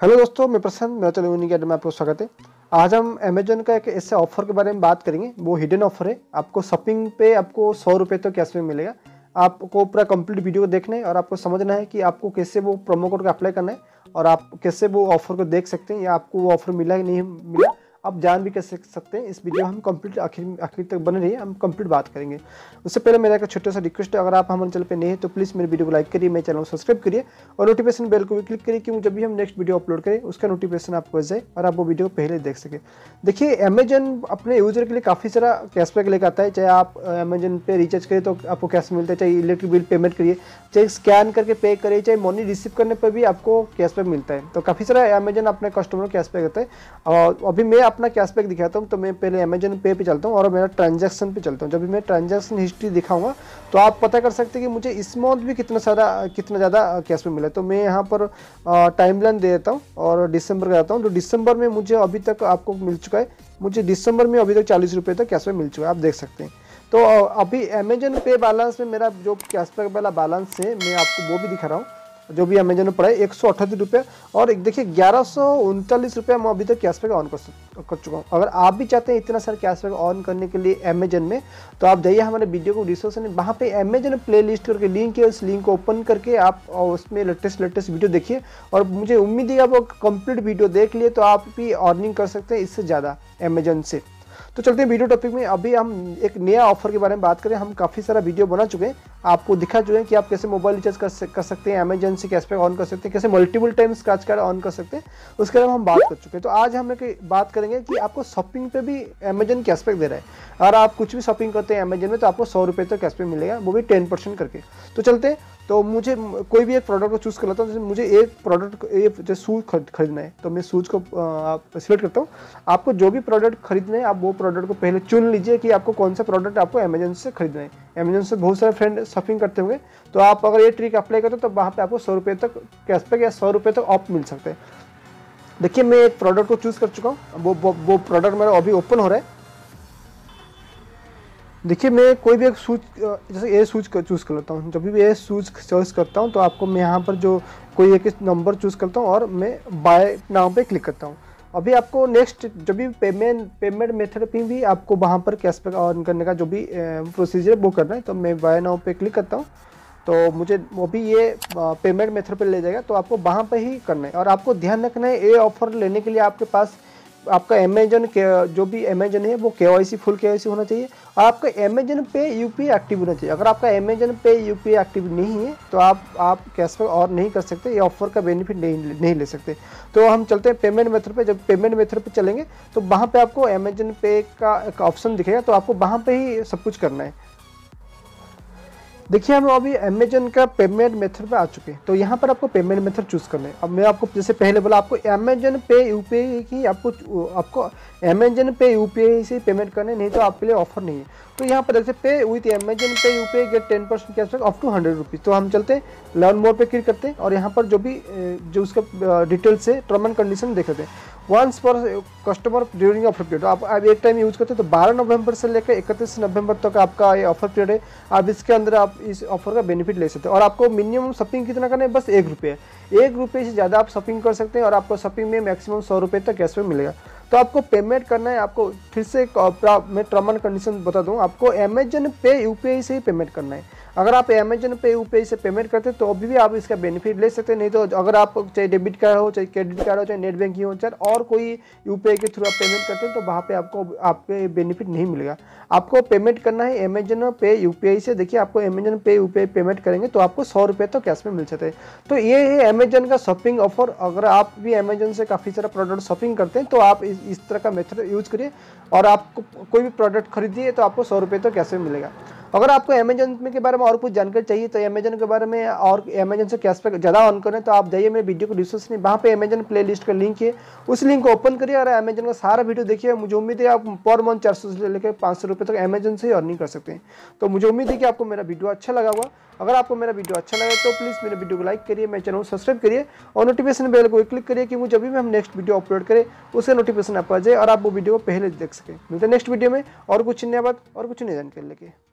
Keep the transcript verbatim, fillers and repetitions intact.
Hello दोस्तों, मैं प्रसन्न, मेरा चैनल यूनिक एड में आपको स्वागत है। आज हम अमेजन का एक ऐसे ऑफर के बारे में बात करेंगे। वो हिडन ऑफर है। आपको शॉपिंग पे आपको सौ रुपये तो कैश में मिलेगा। आपको पूरा कंप्लीट वीडियो को देखना है और आपको समझना है कि आपको कैसे वो प्रोमो कोड का अप्लाई करना है और आप कैसे वो ऑफर को देख सकते हैं या आपको वो ऑफर मिला कि नहीं मिला, आप जान भी कैसे सकते हैं। इस वीडियो हम कंप्लीट आखिर आखिर तक बने रहिए, हम कंप्लीट बात करेंगे। उससे पहले मेरा एक छोटा सा रिक्वेस्ट है, अगर आप हमारे चैनल पे नए हैं तो प्लीज़ मेरे वीडियो को लाइक करिए, मेरे चैनल को सब्सक्राइब करिए और नोटिफिकेशन बेल को भी क्लिक करिए कि जब भी हम नेक्स्ट वीडियो अपलोड करें उसका नोटिफिकेशन आपको जाए और आप वो वीडियो को पहले देख सकें। देखिए, अमेजन अपने यूजर के लिए काफ़ी सारा कैशबैक लेकर आता है। चाहे आप अमेजन पे रिचार्ज करें तो आपको कैश मिलता है, चाहे इलेक्ट्रिक बिल पेमेंट करिए, चाहे स्कैन करके पे करिए, चाहे मनी रिसीव करने पर भी आपको कैशबैक मिलता है। तो काफ़ी सारा अमेजन अपने कस्टमर को कैशबैक देता है। और अभी मैं अपना कैशबैक दिखाता हूं, तो मैं पहले अमेजन पे पे चलता हूं और मेरा ट्रांजैक्शन पे चलता हूं। जब भी मैं ट्रांजैक्शन हिस्ट्री दिखाऊंगा तो आप पता कर सकते हैं कि मुझे इस मंथ भी कितना सारा कितना ज़्यादा कैश में मिला। तो मैं यहाँ पर टाइमलाइन दे देता हूँ और दिसंबर का जाता हूँ। तो दिसंबर में मुझे अभी तक आपको मिल चुका है, मुझे दिसंबर में अभी तक चालीस रुपये तक कैश में मिल चुका है, आप देख सकते हैं। तो अभी अमेजन पे बैलेंस में मेरा जो कैशबैक वाला बैलेंस है मैं आपको वो भी दिखा रहा हूँ, जो भी अमेजन में पड़ा है एक सौ अठहत्तर रुपये और एक देखिए ग्यारह सौ उनतालीस रुपये मैं अभी तक कैशबैक ऑन कर कर चुका हूँ। अगर आप भी चाहते हैं इतना सारा कैशबैक ऑन करने के लिए अमेजन में, तो आप जाइए हमारे वीडियो को डिस्क्रिप्शन में, वहाँ पे अमेजन प्ले लिस्ट करके लिंक है, उस लिंक को ओपन करके आप उसमें लेटेस्ट लेटेस्ट वीडियो देखिए। और मुझे उम्मीद है आप कंप्लीट वीडियो देख लिए तो आप भी अर्निंग कर सकते हैं इससे ज़्यादा अमेजन से। तो चलते हैं वीडियो टॉपिक में। अभी हम एक नया ऑफर के बारे में बात करें। हम काफ़ी सारा वीडियो बना चुके हैं, आपको दिखा चुके हैं कि आप कैसे मोबाइल रिचार्ज कर, सक, कर सकते हैं, अमेजन से कैशबैक ऑन कर सकते हैं, कैसे multiple time scratch card on कर सकते हैं, उसके बारे में हम बात कर चुके हैं। तो आज हम एक बात करेंगे कि आपको शॉपिंग पे भी अमेजन कैशबैक दे रहा है। अगर आप कुछ भी शॉपिंग करते हैं अमेजन में तो आपको सौ रुपये तक कैशबैक मिलेगा, वो भी टेन परसेंट करके। तो चलते हैं, तो मुझे कोई भी एक प्रोडक्ट को चूज़ कर लेता हूँ। जैसे मुझे एक प्रोडक्ट एक जैसे शूज़ खरीद खरीदना है तो मैं शूज़ को सिलेक्ट करता हूँ। आपको जो भी प्रोडक्ट खरीदना है आप वो प्रोडक्ट को पहले चुन लीजिए कि आपको कौन सा प्रोडक्ट आपको अमेजन से खरीदना है। अमेजन से बहुत सारे फ्रेंड शॉपिंग करते होंगे, तो आप अगर ये ट्रिक अप्लाई करते हो तो वहाँ पे आपको सौ रुपये तक कैशबैक या सौ रुपये तक ऑफ मिल सकते हैं। देखिए, मैं एक प्रोडक्ट को चूज़ कर चुका हूँ, वो वो, वो प्रोडक्ट मेरा अभी ओपन हो रहा है। देखिए, मैं कोई भी एक शूज जैसे ये शूज चूज़ कर लेता हूँ। जब भी ये शूज चॉइस करता हूँ तो आपको मैं यहाँ पर जो कोई एक नंबर चूज़ करता हूँ और मैं बाय नाउ पे क्लिक करता हूँ। अभी आपको नेक्स्ट जब भी पेमेंट पेमेंट मेथड पे भी आपको वहाँ पर कैशबैक ऑन करने का जो भी प्रोसीजर वो करना है, तो मैं बाय नाउ पे क्लिक करता हूँ। तो मुझे वो भी ये पेमेंट मेथड पे ले जाएगा, तो आपको वहाँ पर ही करना है। और आपको ध्यान रखना है, ये ऑफर लेने के लिए आपके पास आपका अमेजन के जो भी अमेजन है वो केवाईसी फुल केवाईसी होना चाहिए और आपका अमेजन पे यूपीआई एक्टिव होना चाहिए। अगर आपका अमेजन पे यूपीआई एक्टिव नहीं है तो आप आप कैशबैक और नहीं कर सकते, ये ऑफर का बेनिफिट नहीं नहीं ले सकते। तो हम चलते हैं पेमेंट मेथड पे। जब पेमेंट मेथड पे चलेंगे तो वहाँ पे आपको अमेजन पे का एक ऑप्शन दिखेगा, तो आपको वहाँ पे ही सब कुछ करना है। देखिए, हम अभी अमेजन का पेमेंट मेथड पे आ चुके हैं, तो यहाँ पर आपको पेमेंट मेथड चूज़ करना है। अब मैं आपको जैसे पहले बोला, आपको अमेजन पे यूपीआई की आपको आपको अमेजन पे यूपीआई से पेमेंट करना है, नहीं तो आपके लिए ऑफर नहीं है। तो यहाँ पर देखिए, pay with Amazon pay UPI get ten percent cashback up to hundred rupees. तो हम चलते हैं लर्न मोर पे क्लिक करते हैं और यहाँ पर जो भी जो उसका डिटेल्स है, टर्म एंड कंडीशन देख लेते हैं। Once for customer during offer period, आप आप एक टाइम यूज़ करते हैं तो बारह नवंबर से लेकर इकतीस नवंबर तक आपका ये ऑफर पीरियड है। आप इसके अंदर आप इस ऑफर का बेनिफिट ले सकते हैं। और आपको मिनिमम शॉपिंग कितना करना है, बस एक रुपये एक रुपये से ज़्यादा आप शॉपिंग कर सकते हैं और आपको शॉपिंग में मैक्सिमम सौ रुपये तक कैशबैक मिलेगा। तो आपको पेमेंट करना है, आपको फिर से मैं टर्म एंड कंडीशन बता दूँ, आपको अमेजन पे यूपीआई से ही पेमेंट करना है। अगर आप अमेजन पे यूपीआई से पेमेंट करते हैं तो अभी भी आप इसका बेनिफिट ले सकते हैं, नहीं तो अगर आप चाहे डेबिट कार्ड हो, चाहे क्रेडिट कार्ड हो, चाहे नेट बैंकिंग हो, चाहे और कोई यूपीआई के थ्रू आप पेमेंट करते हैं तो वहाँ पे आपको आपके बेनिफिट नहीं मिलेगा। आपको पेमेंट करना है अमेजन पे यूपीआई से। देखिए, आपको अमेजन पे यूपीआई पेमेंट करेंगे तो आपको सौ रुपये तो कैश में मिल सकते हैं। तो ये है अमेजन का शॉपिंग ऑफर। अगर आप भी अमेजन से काफ़ी सारा प्रोडक्ट शॉपिंग करते हैं तो आप इस, इस तरह का मेथड यूज करिए और आपको कोई भी प्रोडक्ट खरीदिए तो आपको सौ रुपये तो कैश में मिलेगा। अगर आपको अमेजन में के बारे में और कुछ जानकारी चाहिए तो अमेजन के बारे में और अमेजन से कैशबैक ज़्यादा ऑन करें तो आप जाइए मेरे वीडियो को डिस्क्रिप्शन में, वहाँ पे अमेजन प्ले लिस्ट का लिंक है, उस लिंक को ओपन करिए और अमेजन का सारा वीडियो देखिए। मुझे उम्मीद है आप पर मंथ चार सौ से लेकर पाँच सौ रुपये तक अमेजन से ही अर्निंग कर सकते हैं। तो मुझे उम्मीद है कि आपको मेरा वीडियो अच्छा लगा होगा। अगर आपको मेरा वीडियो अच्छा लगे तो प्लीज़ मेरे वीडियो को लाइक करिए, मेरे चैनल को सब्सक्राइब करिए और नोटिफिकेशन बेल को क्लिक करिए कि मुझे जब भी हम नेक्स्ट वीडियो अपलोड करें उसका नोटिफिकेशन आपको आ जाए और आप वो वीडियो को पहले देख सकें। मिलते हैं नेक्स्ट वीडियो में और कुछ नया बात और कुछ नई जानकारी लेके।